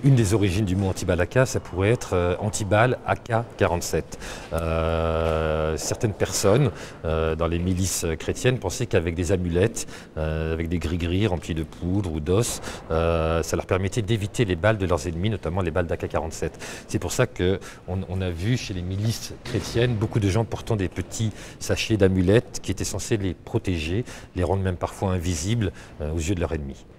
Une des origines du mot antiballe AK, ça pourrait être antiballe AK-47. Certaines personnes dans les milices chrétiennes pensaient qu'avec des amulettes, avec des gris-gris remplis de poudre ou d'os, ça leur permettait d'éviter les balles de leurs ennemis, notamment les balles d'AK-47. C'est pour ça qu'on a vu chez les milices chrétiennes beaucoup de gens portant des petits sachets d'amulettes qui étaient censés les protéger, les rendre même parfois invisibles aux yeux de leurs ennemis.